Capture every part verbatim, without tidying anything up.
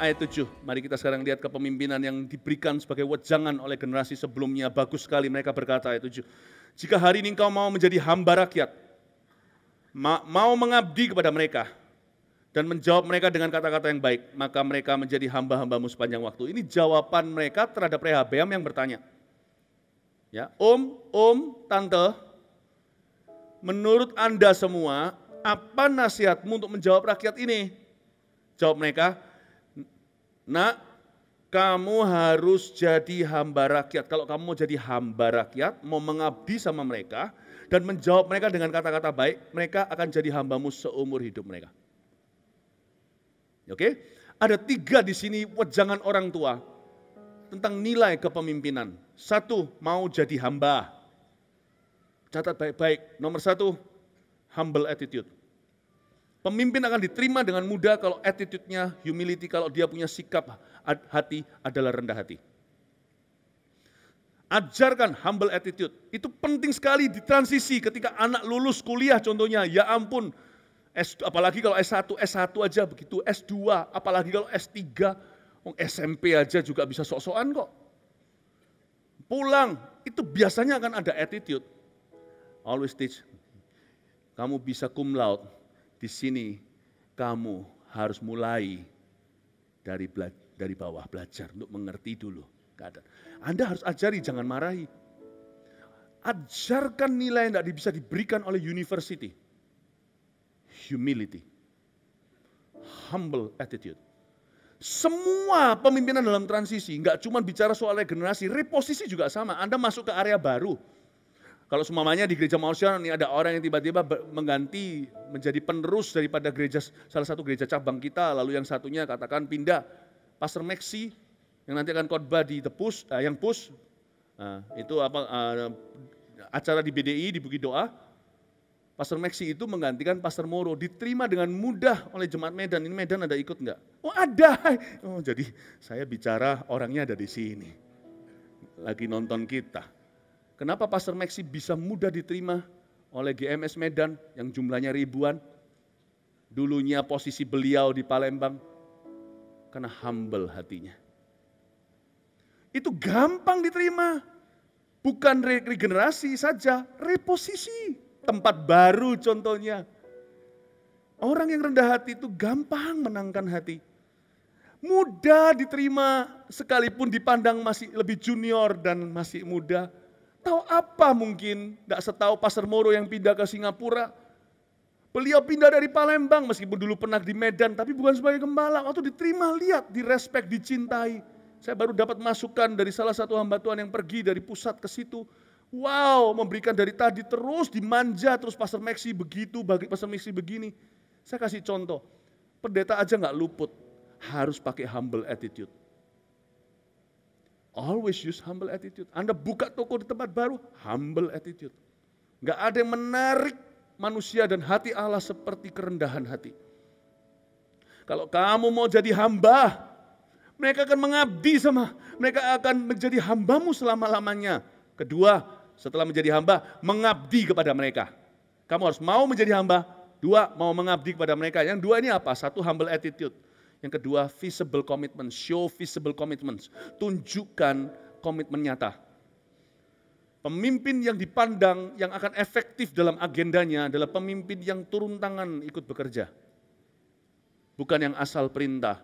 ayat tujuh. Mari kita sekarang lihat kepemimpinan yang diberikan sebagai wejangan oleh generasi sebelumnya. Bagus sekali mereka berkata ayat tujuh. Jika hari ini engkau mau menjadi hamba rakyat, mau mengabdi kepada mereka, dan menjawab mereka dengan kata-kata yang baik, maka mereka menjadi hamba-hambamu sepanjang waktu. Ini jawaban mereka terhadap Rehabeam yang bertanya. Ya, Om, Om, Tante, menurut Anda semua, apa nasihatmu untuk menjawab rakyat ini? Jawab mereka, nak, kamu harus jadi hamba rakyat. Kalau kamu mau jadi hamba rakyat, mau mengabdi sama mereka, dan menjawab mereka dengan kata-kata baik, mereka akan jadi hambamu seumur hidup mereka. Oke, ada tiga di sini wejangan orang tua tentang nilai kepemimpinan. Satu, mau jadi hamba. Catat baik-baik. Nomor satu, humble attitude. Pemimpin akan diterima dengan mudah kalau attitude-nya humility, kalau dia punya sikap hati adalah rendah hati. Ajarkan humble attitude. Itu penting sekali di transisi ketika anak lulus kuliah contohnya. Ya ampun, S, apalagi kalau S satu, S satu aja begitu, S dua, apalagi kalau S tiga, S M P aja juga bisa sok-sokan kok. Pulang, itu biasanya akan ada attitude. Always teach, kamu bisa cum laude, di sini kamu harus mulai dari dari bawah, belajar untuk mengerti dulu keadaan. Anda harus ajari, jangan marahi. Ajarkan nilai yang tidak bisa diberikan oleh university. Humility, humble attitude. Semua pemimpinan dalam transisi, nggak cuma bicara soal regenerasi, reposisi juga sama. Anda masuk ke area baru. Kalau semuanya di gereja Mausian ini ada orang yang tiba-tiba mengganti menjadi penerus daripada gereja salah satu gereja cabang kita, lalu yang satunya katakan pindah, Pastor Maxi yang nanti akan khotbah di The Push, uh, yang Push, uh, itu apa uh, acara di B D I di Bukit Doa. Pastor Maxi itu menggantikan Pastor Moro, diterima dengan mudah oleh Jemaat Medan. Ini Medan ada ikut enggak? Oh ada. Oh jadi saya bicara orangnya ada di sini, lagi nonton kita. Kenapa Pastor Maxi bisa mudah diterima oleh G M S Medan yang jumlahnya ribuan? Dulunya posisi beliau di Palembang, karena humble hatinya. Itu gampang diterima, bukan regenerasi saja, reposisi, tempat baru contohnya. Orang yang rendah hati itu gampang menangkan hati. Mudah diterima sekalipun dipandang masih lebih junior dan masih muda. Tahu apa mungkin, tidak setahu Pastor Moro yang pindah ke Singapura. Beliau pindah dari Palembang meskipun dulu pernah di Medan, tapi bukan sebagai gembala. Waktu diterima, lihat, direspek, dicintai. Saya baru dapat masukan dari salah satu hamba Tuhan yang pergi dari pusat ke situ. Wow, memberikan dari tadi terus dimanja, terus Pastor Maxi begitu, bagi Pastor Maxi begini. Saya kasih contoh, pendeta aja nggak luput, harus pakai humble attitude. Always use humble attitude. Anda buka toko di tempat baru, humble attitude. Nggak ada yang menarik manusia dan hati Allah seperti kerendahan hati. Kalau kamu mau jadi hamba, mereka akan mengabdi sama, mereka akan menjadi hambamu selama-lamanya. Kedua, setelah menjadi hamba, mengabdi kepada mereka. Kamu harus mau menjadi hamba, dua, mau mengabdi kepada mereka. Yang dua ini apa? Satu, humble attitude. Yang kedua, visible commitment, show visible commitments, tunjukkan komitmen nyata. Pemimpin yang dipandang yang akan efektif dalam agendanya adalah pemimpin yang turun tangan ikut bekerja. Bukan yang asal perintah.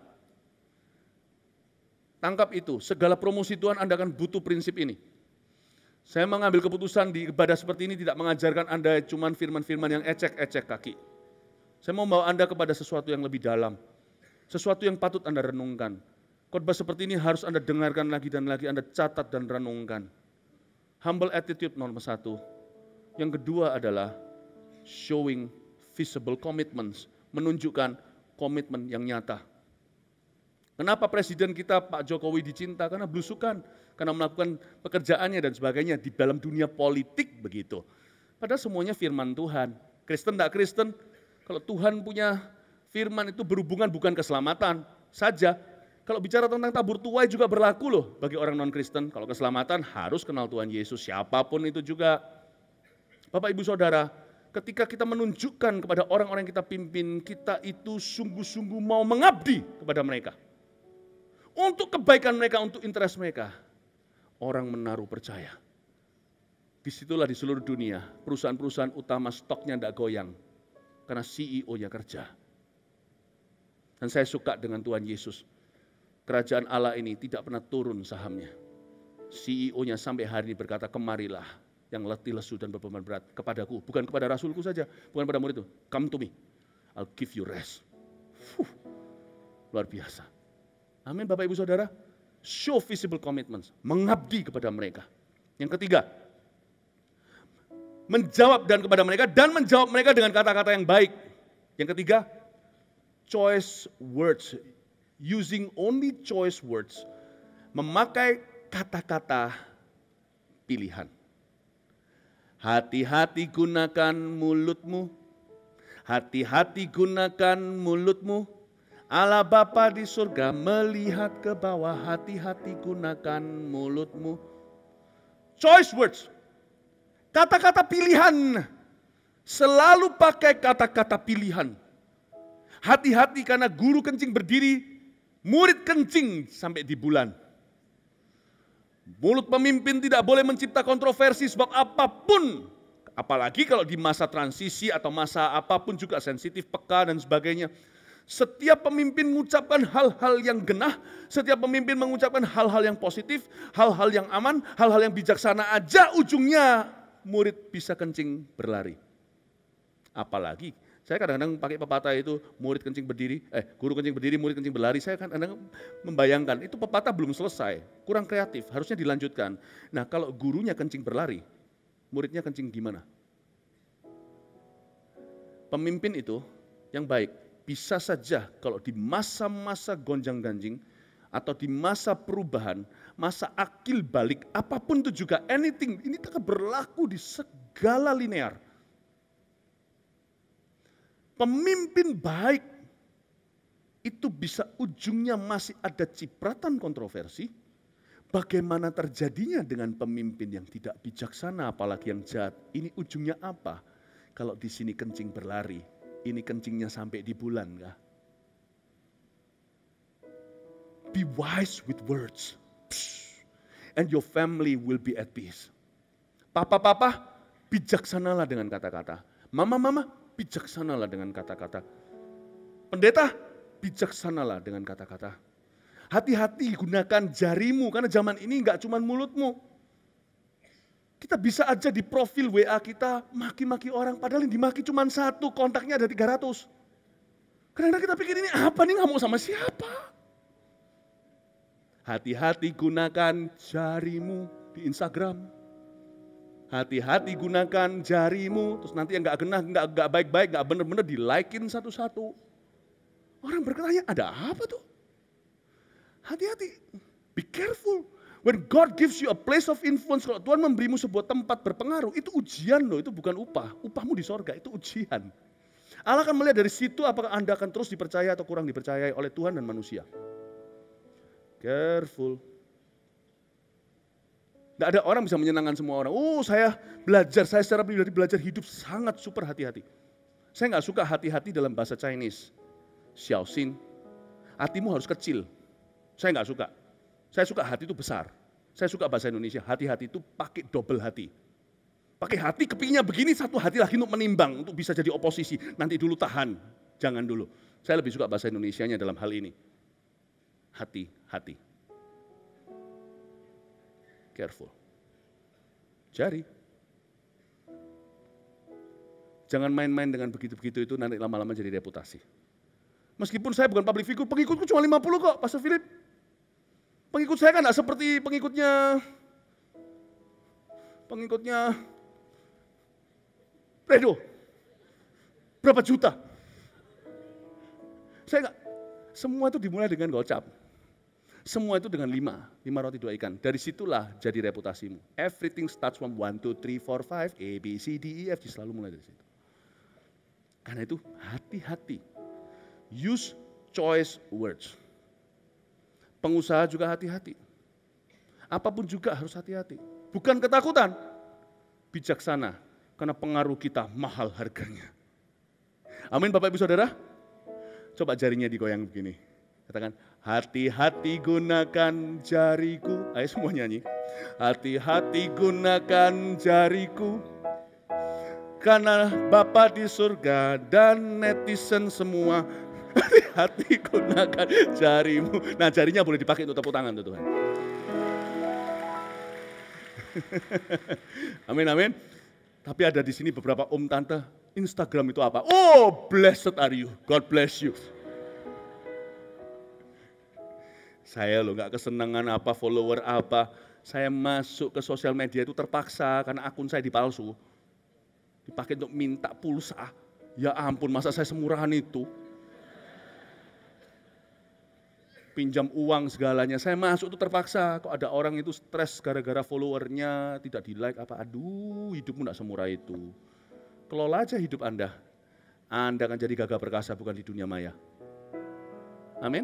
Tangkap itu, segala promosi Tuhan Anda akan butuh prinsip ini. Saya mengambil keputusan di ibadah seperti ini tidak mengajarkan Anda cuma firman-firman yang ecek-ecek kaki. Saya mau membawa Anda kepada sesuatu yang lebih dalam. Sesuatu yang patut Anda renungkan. Khotbah seperti ini harus Anda dengarkan lagi dan lagi, Anda catat dan renungkan. Humble attitude nomor satu. Yang kedua adalah showing visible commitments, menunjukkan komitmen yang nyata. Kenapa presiden kita Pak Jokowi dicinta? Karena belusukan, karena melakukan pekerjaannya dan sebagainya di dalam dunia politik begitu. Padahal semuanya firman Tuhan. Kristen tidak Kristen, kalau Tuhan punya firman itu berhubungan bukan keselamatan saja. Kalau bicara tentang tabur tuai juga berlaku loh bagi orang non-Kristen. Kalau keselamatan harus kenal Tuhan Yesus, siapapun itu juga. Bapak Ibu Saudara, ketika kita menunjukkan kepada orang-orang yang kita pimpin, kita itu sungguh-sungguh mau mengabdi kepada mereka. untuk kebaikan mereka, untuk interest mereka. Orang menaruh percaya. Disitulah di seluruh dunia, perusahaan-perusahaan utama stoknya tidak goyang. Karena C E O-nya kerja. Dan saya suka dengan Tuhan Yesus. Kerajaan Allah ini tidak pernah turun sahamnya. C E O-nya sampai hari ini berkata, kemarilah yang letih, lesu, dan berbeban berat kepadaku. Bukan kepada rasulku saja, bukan pada murid itu. Come to me, I'll give you rest. Fuh, luar biasa. Amin Bapak Ibu Saudara. Show visible commitments, mengabdi kepada mereka. Yang ketiga, menjawab dan kepada mereka dan menjawab mereka dengan kata-kata yang baik. Yang ketiga, choice words, using only choice words, memakai kata-kata pilihan. Hati-hati gunakan mulutmu, hati-hati gunakan mulutmu. Allah Bapa di surga melihat ke bawah, hati-hati gunakan mulutmu. Choice words, kata-kata pilihan. Selalu pakai kata-kata pilihan. Hati-hati karena guru kencing berdiri, murid kencing sampai di bulan. Mulut pemimpin tidak boleh mencipta kontroversi sebab apapun, apalagi kalau di masa transisi atau masa apapun juga sensitif, peka dan sebagainya. Setiap pemimpin mengucapkan hal-hal yang genah, setiap pemimpin mengucapkan hal-hal yang positif, hal-hal yang aman, hal-hal yang bijaksana aja ujungnya murid bisa kencing berlari. Apalagi saya kadang-kadang pakai pepatah itu, murid kencing berdiri, eh guru kencing berdiri, murid kencing berlari. Saya kadang-kadang membayangkan, itu pepatah belum selesai, kurang kreatif, harusnya dilanjutkan. Nah kalau gurunya kencing berlari, muridnya kencing gimana? Pemimpin itu yang baik, bisa saja kalau di masa-masa gonjang-ganjing, atau di masa perubahan, masa akil balik, apapun itu juga, anything, ini akan berlaku di segala linear. Pemimpin baik itu bisa ujungnya masih ada cipratan kontroversi. Bagaimana terjadinya dengan pemimpin yang tidak bijaksana, apalagi yang jahat? Ini ujungnya apa? Kalau di sini kencing berlari, ini kencingnya sampai di bulan kah? Be wise with words, and your family will be at peace. Papa-papa, bijaksanalah dengan kata-kata. Mama-mama, bijaksanalah dengan kata-kata. Pendeta, bijaksanalah dengan kata-kata. Hati-hati gunakan jarimu, karena zaman ini enggak cuma mulutmu. Kita bisa aja di profil W A kita maki-maki orang, padahal yang dimaki cuma satu, kontaknya ada tiga ratus. Karena kita pikir ini apa nih, nggak mau sama siapa. Hati-hati gunakan jarimu di Instagram. Hati-hati gunakan jarimu, terus nanti yang gak genah, gak, gak baik-baik, gak bener-bener di-like-in satu-satu. Orang bertanya, ada apa tuh? Hati-hati, be careful. When God gives you a place of influence, kalau Tuhan memberimu sebuah tempat berpengaruh, itu ujian loh, itu bukan upah. Upahmu di sorga, itu ujian. Allah akan melihat dari situ apakah Anda akan terus dipercaya atau kurang dipercayai oleh Tuhan dan manusia. Careful. Tidak ada orang bisa menyenangkan semua orang. Oh saya belajar, saya secara pribadi belajar hidup sangat super hati-hati. Saya nggak suka hati-hati dalam bahasa Chinese. Xiaoxin, hatimu harus kecil. Saya nggak suka. Saya suka hati itu besar. Saya suka bahasa Indonesia, hati-hati itu pakai double hati. Pakai hati kepingnya begini, satu hati lagi untuk menimbang, untuk bisa jadi oposisi. Nanti dulu tahan, jangan dulu. Saya lebih suka bahasa Indonesianya dalam hal ini. Hati-hati. Careful. Jari. Jangan main-main dengan begitu-begitu itu, nanti lama-lama jadi reputasi. Meskipun saya bukan public figure, pengikutku cuma lima puluh kok, Pastor Philip. Pengikut saya kan tidak seperti pengikutnya, pengikutnya Fredo. Berapa juta? Saya enggak, semua itu dimulai dengan gocap. Semua itu dengan lima, lima roti dua ikan. Dari situlah jadi reputasimu. Everything starts from one, two, three, four, five, A, B, C, D, E, F, G, selalu mulai dari situ. Karena itu hati-hati. Use choice words. Pengusaha juga hati-hati. Apapun juga harus hati-hati. Bukan ketakutan, bijaksana. Karena pengaruh kita mahal harganya. Amin Bapak Ibu Saudara. Coba jarinya digoyang begini. Katakan, Hati-hati gunakan jariku. Ayo semua nyanyi. Hati-hati gunakan jariku. Karena Bapa di surga dan netizen semua. Hati-hati gunakan jarimu. Nah, jarinya boleh dipakai untuk tepuk tangan tuh Tuhan. Amin, amin. Tapi ada di sini beberapa om tante, Instagram itu apa? Oh, blessed are you. God bless you. Saya loh gak kesenangan apa, follower apa. Saya masuk ke sosial media itu terpaksa karena akun saya dipalsu. Dipakai untuk minta pulsa. Ya ampun, masa saya semurahan itu. Pinjam uang segalanya, saya masuk itu terpaksa. Kok ada orang itu stres gara-gara followernya tidak di like apa, aduh hidupmu tidak semurah itu. Kelola aja hidup Anda, Anda akan jadi gagah perkasa bukan di dunia maya. Amin.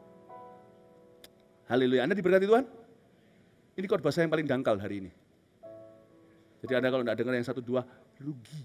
Haleluya, Anda diberkati Tuhan. Ini khotbah saya yang paling dangkal hari ini. Jadi Anda kalau tidak dengar yang satu dua, rugi.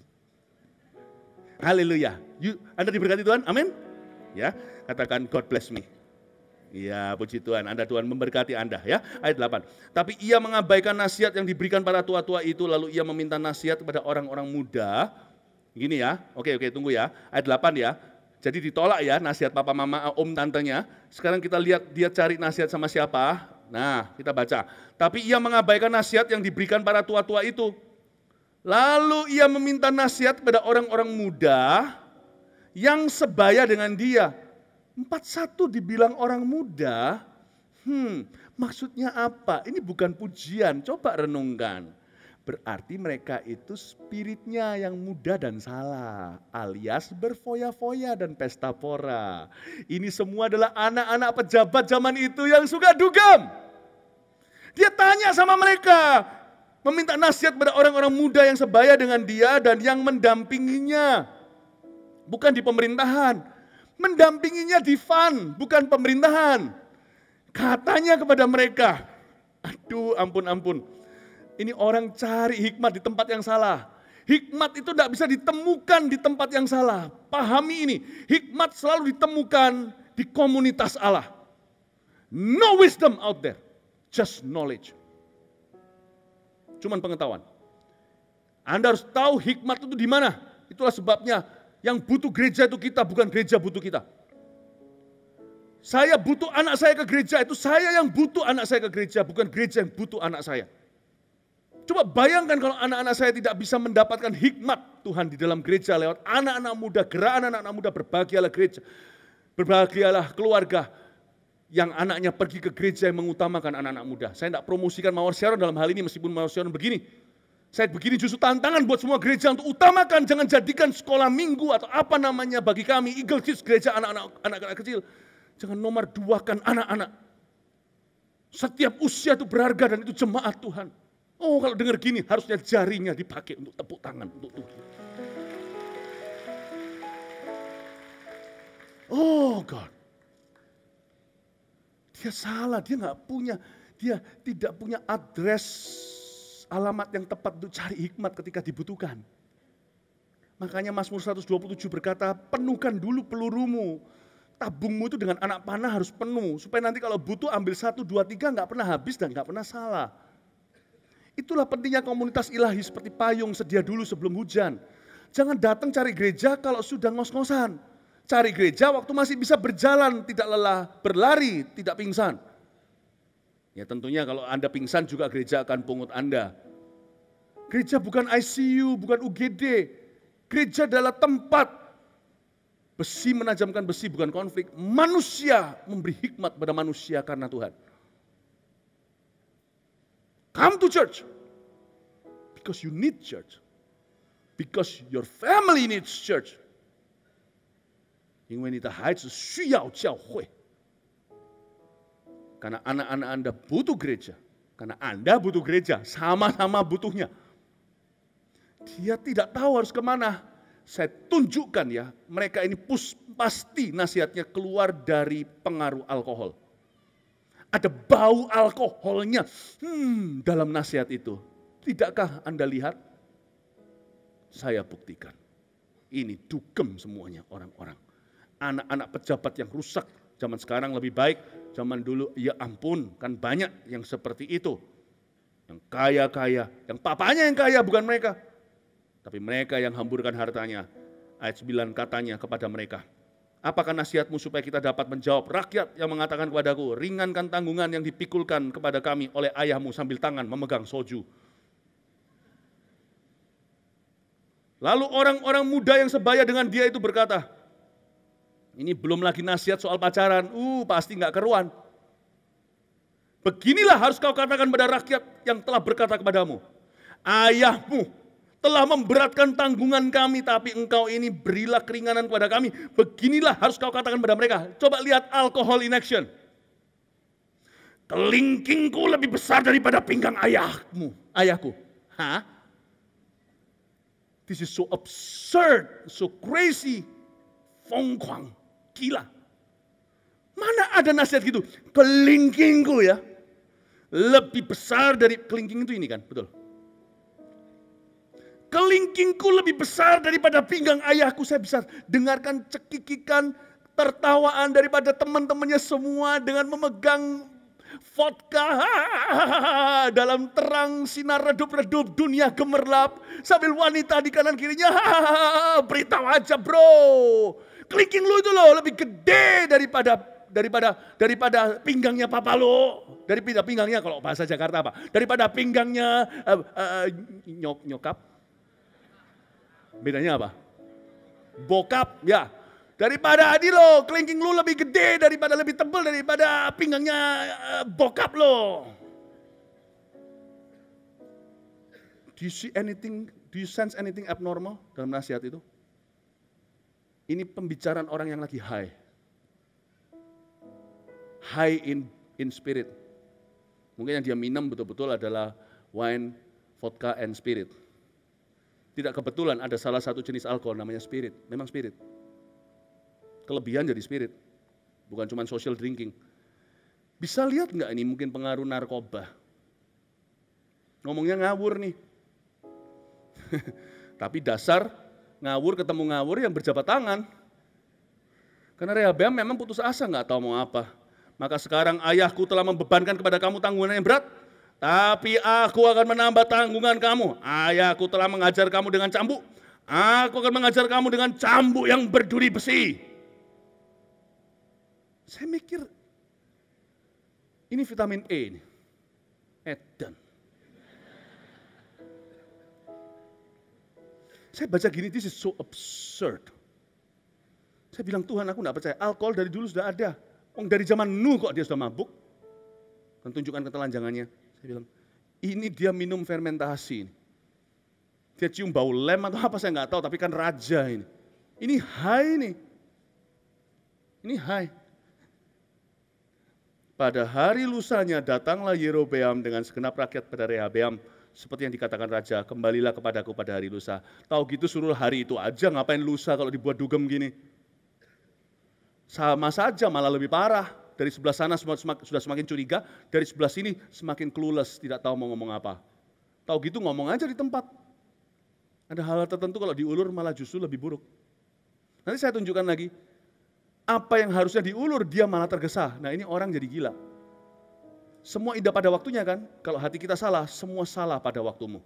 Haleluya, Anda diberkati Tuhan, amin. Ya, katakan God bless me. Iya, puji Tuhan, Anda Tuhan memberkati Anda ya. Ayat delapan. Tapi ia mengabaikan nasihat yang diberikan para tua-tua itu, lalu ia meminta nasihat kepada orang-orang muda. Gini ya, oke oke tunggu ya. Ayat delapan ya. Jadi ditolak ya nasihat papa mama om tantenya. Sekarang kita lihat dia cari nasihat sama siapa. Nah, kita baca. Tapi ia mengabaikan nasihat yang diberikan para tua-tua itu. Lalu ia meminta nasihat kepada orang-orang muda yang sebaya dengan dia. Empat satu dibilang orang muda, hmm, maksudnya apa? Ini bukan pujian, coba renungkan. Berarti mereka itu spiritnya yang muda dan salah, alias berfoya-foya dan pesta pora. Ini semua adalah anak-anak pejabat zaman itu yang suka dugem. Dia tanya sama mereka, meminta nasihat pada orang-orang muda yang sebaya dengan dia dan yang mendampinginya. Bukan di pemerintahan. Mendampinginya di fun, bukan pemerintahan. Katanya kepada mereka, aduh ampun ampun, ini orang cari hikmat di tempat yang salah. Hikmat itu tidak bisa ditemukan di tempat yang salah. Pahami ini, hikmat selalu ditemukan di komunitas Allah. No wisdom out there, just knowledge. Cuman pengetahuan. Anda harus tahu hikmat itu di mana. Itulah sebabnya yang butuh gereja itu kita, bukan gereja butuh kita. Saya butuh anak saya ke gereja, itu saya yang butuh anak saya ke gereja, bukan gereja yang butuh anak saya. Coba bayangkan kalau anak-anak saya tidak bisa mendapatkan hikmat Tuhan di dalam gereja lewat anak-anak muda, gerakan anak-anak muda, berbahagialah gereja, berbahagialah keluarga yang anaknya pergi ke gereja yang mengutamakan anak-anak muda. Saya tidak promosikan Mawar Sharon dalam hal ini meskipun Mawar Sharon begini. Saya begini justru tantangan buat semua gereja untuk utamakan, jangan jadikan sekolah minggu atau apa namanya bagi kami, Eagle Kids, gereja anak-anak anak-anak kecil. Jangan nomor duakan anak-anak. Setiap usia itu berharga dan itu jemaat Tuhan. Oh kalau dengar gini, harusnya jarinya dipakai untuk tepuk tangan, untuk Tuhan. Oh God. Dia salah, dia nggak punya, dia tidak punya address alamat yang tepat untuk cari hikmat ketika dibutuhkan. Makanya Mazmur seratus dua puluh tujuh berkata, penuhkan dulu pelurumu. Tabungmu itu dengan anak panah harus penuh. Supaya nanti kalau butuh ambil satu, dua, tiga nggak pernah habis dan nggak pernah salah. Itulah pentingnya komunitas ilahi seperti payung sedia dulu sebelum hujan. Jangan datang cari gereja kalau sudah ngos-ngosan. Cari gereja waktu masih bisa berjalan, tidak lelah, berlari, tidak pingsan. Ya tentunya kalau Anda pingsan juga gereja akan pungut Anda. Gereja bukan I C U, bukan U G D. Gereja adalah tempat besi menajamkan besi, bukan konflik. Manusia memberi hikmat pada manusia karena Tuhan. Come to church. Because you need church. Because your family needs church. 因为你的孩子需要教会。 Karena anak-anak Anda butuh gereja. Karena Anda butuh gereja, sama-sama butuhnya. Dia tidak tahu harus kemana. Saya tunjukkan ya, mereka ini pus, pasti nasihatnya keluar dari pengaruh alkohol. Ada bau alkoholnya hmm, dalam nasihat itu. Tidakkah Anda lihat? Saya buktikan. Ini dugem semuanya orang-orang. Anak-anak pejabat yang rusak zaman sekarang lebih baik Zaman dulu, ya ampun, kan banyak yang seperti itu. Yang kaya-kaya, yang papanya yang kaya bukan mereka. Tapi mereka yang hamburkan hartanya. Ayat sembilan katanya kepada mereka, apakah nasihatmu supaya kita dapat menjawab rakyat yang mengatakan kepadaku, ringankan tanggungan yang dipikulkan kepada kami oleh ayahmu sambil tangan memegang soju. Lalu orang-orang muda yang sebaya dengan dia itu berkata, ini belum lagi nasihat soal pacaran, uh pasti nggak keruan. Beginilah harus kau katakan pada rakyat yang telah berkata kepadamu, ayahmu telah memberatkan tanggungan kami, tapi engkau ini berilah keringanan kepada kami. Beginilah harus kau katakan pada mereka. Coba lihat alkohol in action. Kelingkingku lebih besar daripada pinggang ayahmu, ayahku. Hah? This is so absurd, so crazy, fongkwang, gila. Mana ada nasihat gitu? Kelingkingku ya, lebih besar dari kelingking itu ini kan, betul. Kelingkingku lebih besar daripada pinggang ayahku. Saya bisa dengarkan cekikikan, tertawaan daripada teman-temannya semua dengan memegang vodka dalam terang sinar redup-redup dunia gemerlap sambil wanita di kanan kirinya. Beritahu aja bro, kelingking lu itu loh lebih gede daripada daripada daripada pinggangnya papa lo. Daripada pinggangnya, kalau bahasa Jakarta apa? Daripada pinggangnya uh, uh, nyok nyokap. Bedanya apa? Bokap, ya. Daripada adi lo, kelingking lo lebih gede daripada lebih tebal daripada pinggangnya uh, bokap lo. Do you see anything? Do you sense anything abnormal dalam nasihat itu? Ini pembicaraan orang yang lagi high, high in in spirit. Mungkin yang dia minum betul-betul adalah wine, vodka, and spirit. Tidak kebetulan ada salah satu jenis alkohol namanya spirit, memang spirit. Kelebihan jadi spirit, bukan cuma social drinking. Bisa lihat nggak ini mungkin pengaruh narkoba? Ngomongnya ngawur nih. Tapi dasar ngawur ketemu ngawur yang berjabat tangan. Karena Rehabeam memang putus asa, nggak tahu mau apa. Maka sekarang ayahku telah membebankan kepada kamu tanggungan yang berat, tapi aku akan menambah tanggungan kamu. Ayahku telah mengajar kamu dengan cambuk, aku akan mengajar kamu dengan cambuk yang berduri besi. Saya mikir, ini vitamin E ini, edan. Saya baca gini, this is so absurd. Saya bilang, Tuhan aku gak percaya, alkohol dari dulu sudah ada. Oh, dari zaman Nuh kok dia sudah mabuk. Dan tunjukkan ketelanjangannya. Saya bilang, ini dia minum fermentasi. Dia cium bau lem atau apa saya gak tahu, tapi kan raja ini. Ini high nih. Ini high. Pada hari lusanya datanglah Yerobeam dengan segenap rakyat pada Rehabeam, seperti yang dikatakan raja, kembalilah kepadaku pada hari lusa. Tahu gitu suruh hari itu aja, ngapain lusa kalau dibuat dugem gini. Sama saja, malah lebih parah. Dari sebelah sana sudah semakin curiga, dari sebelah sini semakin clueless, tidak tahu mau ngomong apa. Tahu gitu ngomong aja di tempat. Ada hal-hal tertentu kalau diulur malah justru lebih buruk. Nanti saya tunjukkan lagi. Apa yang harusnya diulur, dia malah tergesa. Nah ini orang jadi gila. Semua indah pada waktunya kan? Kalau hati kita salah, semua salah pada waktumu.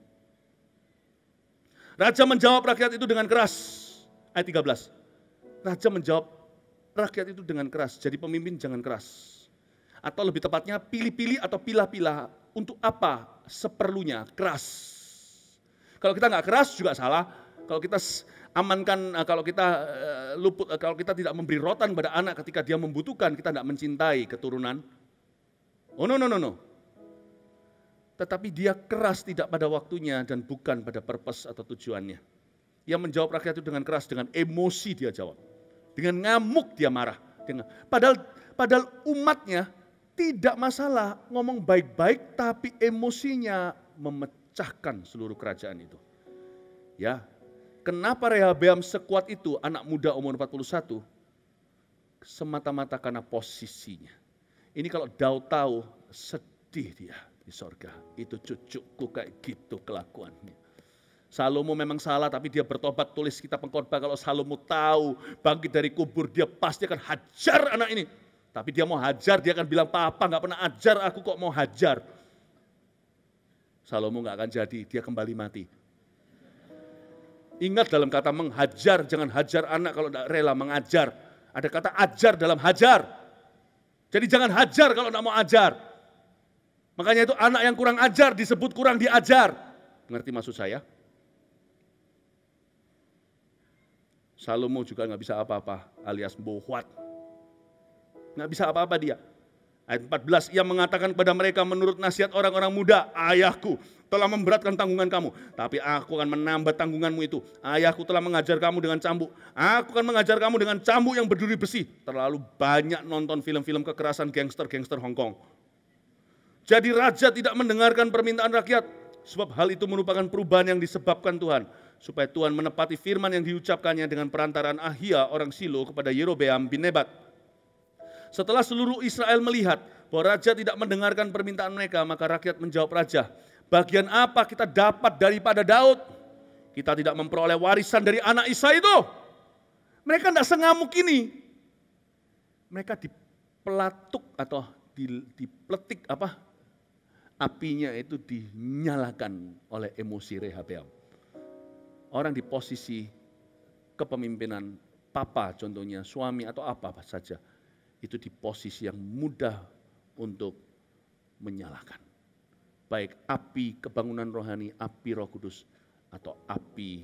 Raja menjawab rakyat itu dengan keras. Ayat tiga belas. Raja menjawab rakyat itu dengan keras. Jadi pemimpin jangan keras. Atau lebih tepatnya pilih-pilih atau pilah-pilah. Untuk apa seperlunya keras. Kalau kita nggak keras juga salah. Kalau kita amankan, kalau kita luput, kalau kita tidak memberi rotan pada anak ketika dia membutuhkan, kita tidak mencintai keturunan. Oh no no no no. Tetapi dia keras tidak pada waktunya dan bukan pada purpose atau tujuannya. Dia menjawab rakyat itu dengan keras, dengan emosi dia jawab. Dengan ngamuk dia marah. Dengan, padahal padahal umatnya tidak masalah ngomong baik-baik, tapi emosinya memecahkan seluruh kerajaan itu. Ya. Kenapa Rehabeam sekuat itu, anak muda umur empat puluh satu? Semata-mata karena posisinya. Ini kalau Daud tahu, sedih dia di sorga. Itu cucuku kayak gitu kelakuannya. Salomo memang salah, tapi dia bertobat, tulis kitab pengkhotbah. Kalau Salomo tahu bangkit dari kubur, dia pasti akan hajar anak ini. Tapi dia mau hajar, dia akan bilang, papa nggak pernah ajar aku kok mau hajar. Salomo nggak akan jadi, dia kembali mati. Ingat dalam kata menghajar, jangan hajar anak kalau tidak rela mengajar. Ada kata ajar dalam hajar. Jadi jangan hajar kalau tidak mau ajar. Makanya itu anak yang kurang ajar disebut kurang diajar. Ngerti maksud saya? Salomo juga nggak bisa apa-apa alias bohwat. Nggak bisa apa-apa dia. Ayat empat belas, ia mengatakan kepada mereka menurut nasihat orang-orang muda, ayahku telah memberatkan tanggungan kamu, tapi aku akan menambah tanggunganmu itu. Ayahku telah mengajar kamu dengan cambuk, aku akan mengajar kamu dengan cambuk yang berduri besi. Terlalu banyak nonton film-film kekerasan gangster-gangster Hong Kong. Jadi raja tidak mendengarkan permintaan rakyat, sebab hal itu merupakan perubahan yang disebabkan Tuhan, supaya Tuhan menepati firman yang diucapkannya dengan perantaraan Ahia orang Silo kepada Yerobeam bin Nebat. Setelah seluruh Israel melihat bahwa raja tidak mendengarkan permintaan mereka, maka rakyat menjawab raja, bagian apa kita dapat daripada Daud? Kita tidak memperoleh warisan dari anak Isai itu. Mereka tidak sengamuk ini. Mereka dipelatuk atau dipletik apa? Apinya itu dinyalakan oleh emosi Rehabeam. Orang di posisi kepemimpinan, papa contohnya, suami atau apa saja, itu di posisi yang mudah untuk menyalakan. Baik api kebangunan rohani, api Roh Kudus, atau api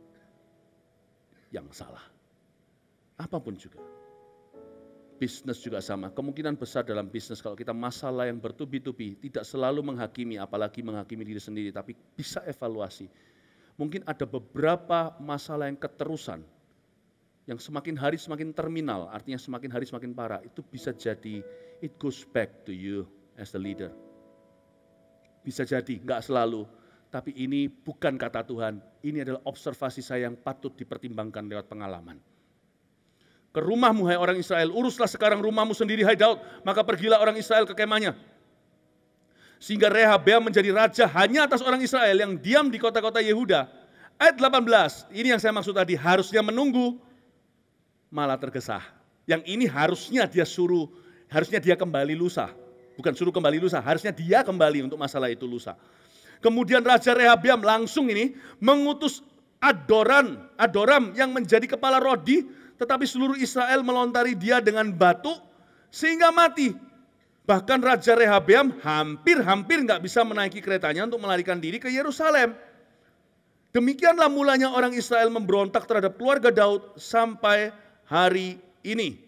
yang salah. Apapun juga. Bisnis juga sama. Kemungkinan besar dalam bisnis kalau kita masalah yang bertubi-tubi, tidak selalu menghakimi, apalagi menghakimi diri sendiri, tapi bisa evaluasi. Mungkin ada beberapa masalah yang keterusan, yang semakin hari semakin terminal, artinya semakin hari semakin parah, itu bisa jadi it goes back to you as the leader. Bisa jadi, enggak selalu, tapi ini bukan kata Tuhan, ini adalah observasi saya yang patut dipertimbangkan lewat pengalaman. Ke rumahmu hai orang Israel, uruslah sekarang rumahmu sendiri hai Daud, maka pergilah orang Israel ke kemahnya. Sehingga Rehabeam menjadi raja hanya atas orang Israel yang diam di kota-kota Yehuda. Ayat delapan belas, ini yang saya maksud tadi, harusnya menunggu, malah tergesa. Yang ini harusnya dia suruh, harusnya dia kembali lusa. Bukan suruh kembali lusa, harusnya dia kembali untuk masalah itu lusa. Kemudian Raja Rehabeam langsung ini mengutus Adoran, Adoram yang menjadi kepala Rodi, tetapi seluruh Israel melontari dia dengan batu sehingga mati. Bahkan Raja Rehabeam hampir-hampir nggak bisa menaiki keretanya untuk melarikan diri ke Yerusalem. Demikianlah mulanya orang Israel memberontak terhadap keluarga Daud sampai hari ini.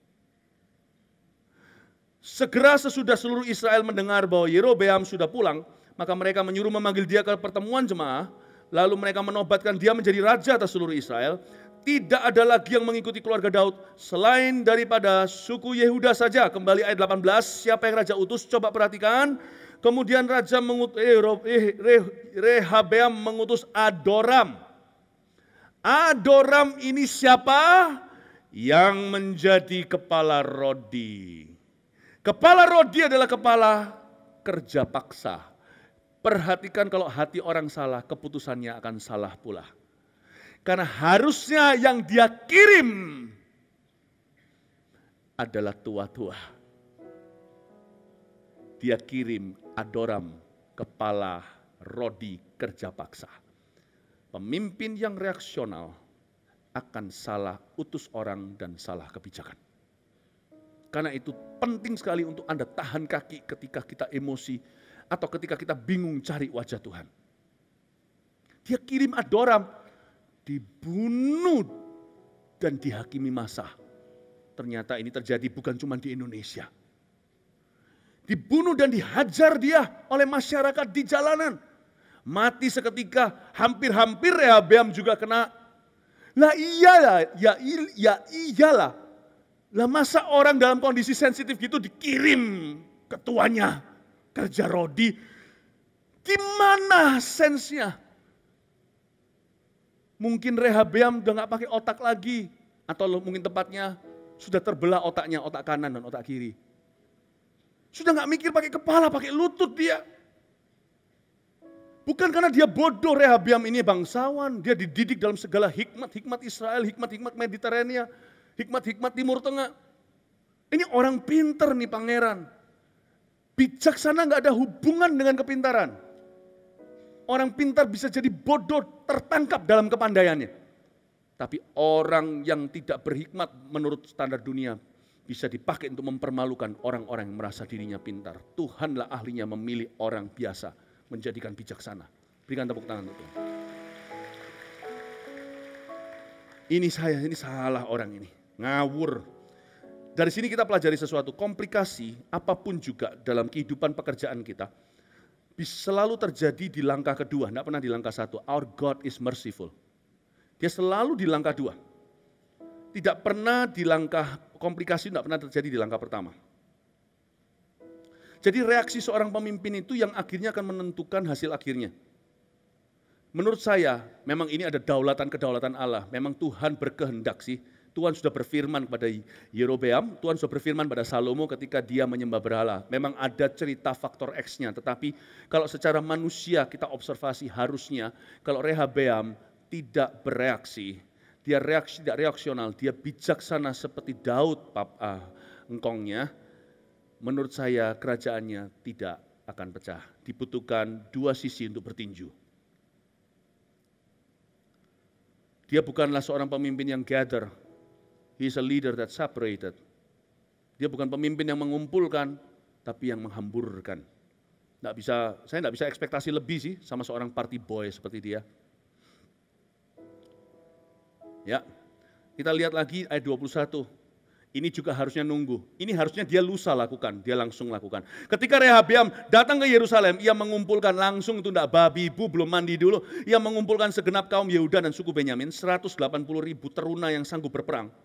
Segera sesudah seluruh Israel mendengar bahwa Yerobeam sudah pulang, maka mereka menyuruh memanggil dia ke pertemuan jemaah, lalu mereka menobatkan dia menjadi raja atas seluruh Israel. Tidak ada lagi yang mengikuti keluarga Daud selain daripada suku Yehuda saja. Kembali ayat delapan belas, siapa yang raja utus? Coba perhatikan. Kemudian raja mengutus, eh, Rehabeam mengutus Adoram. Adoram ini siapa? Yang menjadi kepala Rodi. Kepala Rodi adalah kepala kerja paksa. Perhatikan kalau hati orang salah, keputusannya akan salah pula. Karena harusnya yang dia kirim adalah tua-tua. Dia kirim Adoram, kepala Rodi kerja paksa. Pemimpin yang reaksional akan salah utus orang dan salah kebijakan. Karena itu penting sekali untuk Anda tahan kaki ketika kita emosi atau ketika kita bingung cari wajah Tuhan. Dia kirim Adoram, dibunuh dan dihakimi massa. Ternyata ini terjadi bukan cuma di Indonesia. Dibunuh dan dihajar dia oleh masyarakat di jalanan. Mati seketika, hampir-hampir Rehabeam juga kena. Lah iyalah, ya, ya iyalah. Lah masa orang dalam kondisi sensitif gitu dikirim ketuanya kerja Rodi. Gimana sensenya? Mungkin Rehabeam udah gak pakai otak lagi. Atau mungkin tepatnya sudah terbelah otaknya, otak kanan dan otak kiri. Sudah gak mikir pakai kepala, pakai lutut dia. Bukan karena dia bodoh, Rehabeam ini bangsawan. Dia dididik dalam segala hikmat-hikmat Israel, hikmat-hikmat Mediterania, hikmat-hikmat Timur Tengah. Ini orang pinter nih pangeran. Bijaksana nggak ada hubungan dengan kepintaran. Orang pintar bisa jadi bodoh tertangkap dalam kepandaiannya. Tapi orang yang tidak berhikmat menurut standar dunia bisa dipakai untuk mempermalukan orang-orang yang merasa dirinya pintar. Tuhanlah ahlinya memilih orang biasa menjadikan bijaksana. Berikan tepuk tangan untuk Tuhan. Ini saya, ini salah orang ini. Ngawur. Dari sini kita pelajari sesuatu, komplikasi apapun juga dalam kehidupan pekerjaan kita bisa selalu terjadi di langkah kedua, tidak pernah di langkah satu. Our God is merciful. Dia selalu di langkah dua. Tidak pernah di langkah komplikasi, tidak pernah terjadi di langkah pertama. Jadi reaksi seorang pemimpin itu yang akhirnya akan menentukan hasil akhirnya. Menurut saya, memang ini ada daulatan-kedaulatan Allah. Memang Tuhan berkehendak sih. Tuhan sudah berfirman kepada Yerobeam, Tuhan sudah berfirman pada Salomo ketika dia menyembah berhala. Memang ada cerita faktor X-nya, tetapi kalau secara manusia kita observasi harusnya kalau Rehabeam tidak bereaksi, dia reaksi tidak reaksional, dia bijaksana seperti Daud pap, ah, engkongnya, menurut saya kerajaannya tidak akan pecah. Dibutuhkan dua sisi untuk bertinju. Dia bukanlah seorang pemimpin yang gather. He is a leader that separated. Dia bukan pemimpin yang mengumpulkan, tapi yang menghamburkan. Nggak bisa, saya tidak bisa ekspektasi lebih sih sama seorang party boy seperti dia. Ya, kita lihat lagi ayat dua puluh satu. Ini juga harusnya nunggu. Ini harusnya dia lusa lakukan, dia langsung lakukan. Ketika Rehabeam datang ke Yerusalem, ia mengumpulkan langsung itu tidak babi ibu belum mandi dulu. Ia mengumpulkan segenap kaum Yehuda dan suku Benyamin, seratus delapan puluh ribu teruna yang sanggup berperang.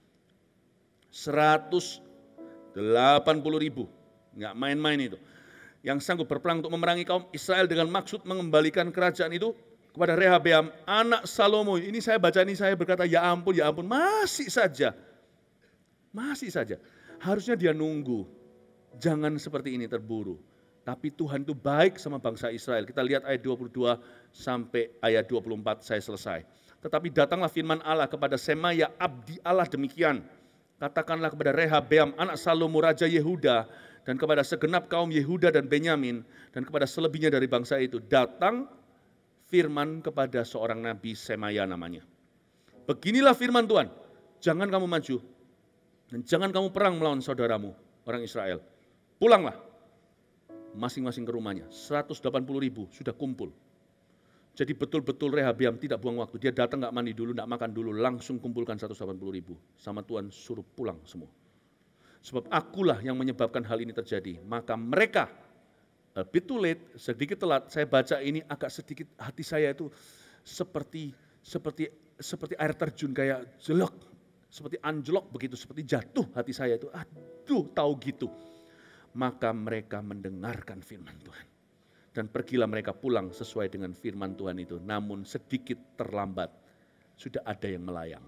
seratus delapan puluh ribu, nggak main-main itu. Yang sanggup berperang untuk memerangi kaum Israel dengan maksud mengembalikan kerajaan itu kepada Rehabeam, anak Salomo. Ini saya baca ini saya berkata, ya ampun, ya ampun, masih saja. Masih saja. Harusnya dia nunggu. Jangan seperti ini terburu. Tapi Tuhan itu baik sama bangsa Israel. Kita lihat ayat dua puluh dua sampai ayat dua puluh empat saya selesai. Tetapi datanglah firman Allah kepada Semaya abdi Allah demikian. Katakanlah kepada Rehabeam anak Salomo raja Yehuda dan kepada segenap kaum Yehuda dan Benyamin dan kepada selebihnya dari bangsa itu. Datang firman kepada seorang nabi Semaya namanya. Beginilah firman Tuhan. Jangan kamu maju. Dan jangan kamu perang melawan saudaramu, orang Israel. Pulanglah, masing-masing ke rumahnya. seratus delapan puluh ribu sudah kumpul. Jadi betul-betul Rehabeam tidak buang waktu. Dia datang gak mandi dulu, gak makan dulu, langsung kumpulkan seratus delapan puluh ribu. Sama Tuhan suruh pulang semua. Sebab akulah yang menyebabkan hal ini terjadi. Maka mereka, a bit too late, sedikit telat, saya baca ini agak sedikit hati saya itu seperti seperti seperti air terjun kayak jelek. Seperti anjlok begitu, seperti jatuh hati saya itu. Aduh, tahu gitu. Maka mereka mendengarkan firman Tuhan. Dan pergilah mereka pulang sesuai dengan firman Tuhan itu. Namun sedikit terlambat, sudah ada yang melayang.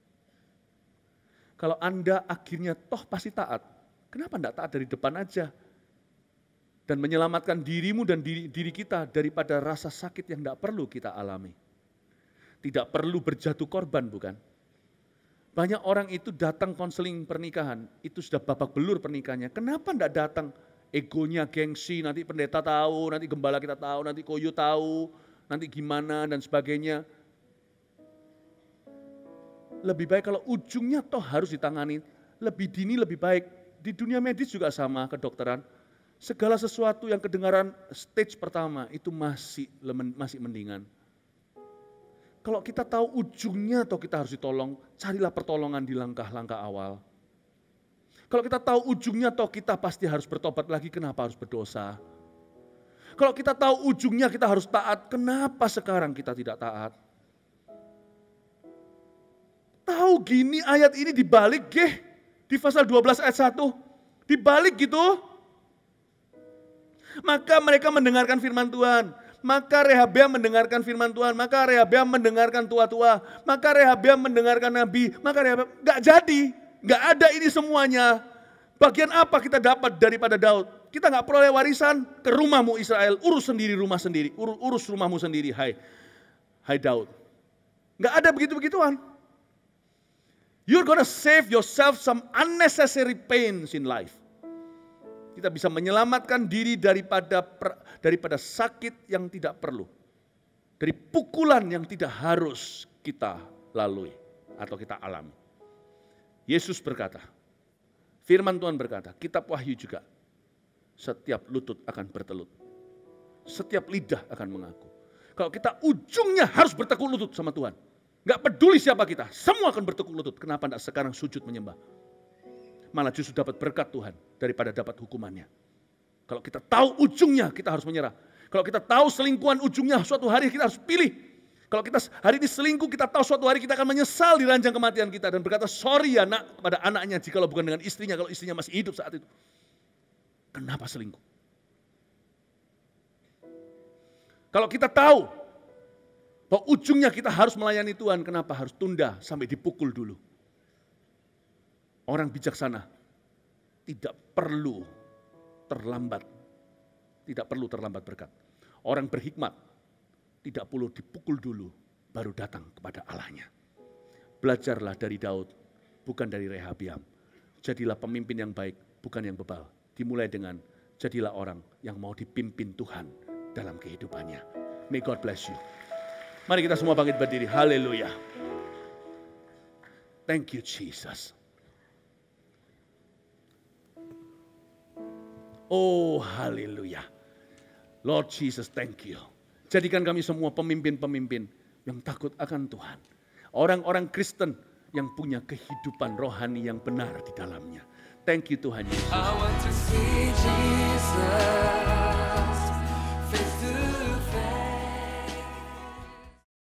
Kalau Anda akhirnya toh pasti taat, kenapa tidak taat dari depan aja? Dan menyelamatkan dirimu dan diri, diri kita daripada rasa sakit yang tidak perlu kita alami. Tidak perlu berjatuh korban, bukan? Banyak orang itu datang konseling pernikahan, itu sudah babak belur pernikahannya. Kenapa tidak datang? Egonya gengsi, nanti pendeta tahu, nanti gembala kita tahu, nanti koyo tahu, nanti gimana dan sebagainya. Lebih baik kalau ujungnya toh harus ditangani, lebih dini lebih baik. Di dunia medis juga sama, kedokteran. Segala sesuatu yang kedengaran stage pertama itu masih masih mendingan. Kalau kita tahu ujungnya toh kita harus ditolong, carilah pertolongan di langkah-langkah awal. Kalau kita tahu ujungnya toh kita pasti harus bertobat lagi, kenapa harus berdosa? Kalau kita tahu ujungnya kita harus taat, kenapa sekarang kita tidak taat? Tahu gini ayat ini dibalik geh, di pasal dua belas ayat satu, dibalik gitu. Maka mereka mendengarkan firman Tuhan. Maka Rehabeam mendengarkan firman Tuhan, maka Rehabeam mendengarkan tua-tua, maka Rehabeam mendengarkan nabi, maka Rehabeam gak jadi, gak ada ini semuanya. Bagian apa kita dapat daripada Daud? Kita gak peroleh warisan, ke rumahmu Israel, urus sendiri rumah sendiri, urus, urus rumahmu sendiri, hai, hai Daud. Gak ada begitu-begituan. You're gonna save yourself some unnecessary pains in life. Kita bisa menyelamatkan diri daripada daripada sakit yang tidak perlu. Dari pukulan yang tidak harus kita lalui atau kita alami. Yesus berkata, firman Tuhan berkata, kitab Wahyu juga, setiap lutut akan bertelut. Setiap lidah akan mengaku. Kalau kita ujungnya harus bertekuk lutut sama Tuhan. Gak peduli siapa kita, semua akan bertekuk lutut. Kenapa tidak sekarang sujud menyembah? Malah justru dapat berkat Tuhan daripada dapat hukumannya. Kalau kita tahu ujungnya, kita harus menyerah. Kalau kita tahu selingkuhan ujungnya, suatu hari kita harus pilih. Kalau kita hari ini selingkuh, kita tahu suatu hari kita akan menyesal di ranjang kematian kita. Dan berkata, sorry ya nak, kepada anaknya, jikalau bukan dengan istrinya, kalau istrinya masih hidup saat itu. Kenapa selingkuh? Kalau kita tahu bahwa ujungnya kita harus melayani Tuhan, kenapa harus tunda sampai dipukul dulu? Orang bijaksana tidak perlu terlambat, tidak perlu terlambat berkat. Orang berhikmat tidak perlu dipukul dulu, baru datang kepada Allahnya. Belajarlah dari Daud, bukan dari Rehabiam. Jadilah pemimpin yang baik, bukan yang bebal. Dimulai dengan jadilah orang yang mau dipimpin Tuhan dalam kehidupannya. May God bless you. Mari kita semua bangkit berdiri. Haleluya. Thank you Jesus. Oh haleluya. Lord Jesus, thank you. Jadikan kami semua pemimpin-pemimpin yang takut akan Tuhan. Orang-orang Kristen yang punya kehidupan rohani yang benar di dalamnya. Thank you Tuhan Yesus. I want to see Jesus.